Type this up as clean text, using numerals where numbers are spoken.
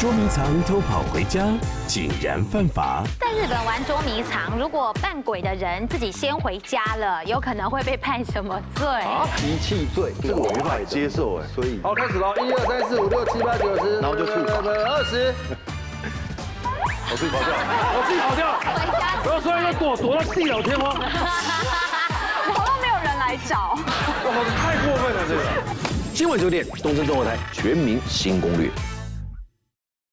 捉迷藏偷跑回家，竟然犯法。 在日本玩捉迷藏，如果扮鬼的人自己先回家了，有可能会被判什么罪？ 遗弃罪，这个我没法接受哎。所以好，开始喽，1、2、3、4、5、6、7、8、9、10，然后就处罚20。我自己跑掉，我自己跑掉，然后所以就躲到地老天荒， 跑到没有人来找， 哇，太过分了这个。 今晚9点，东森综合台《全民新攻略》。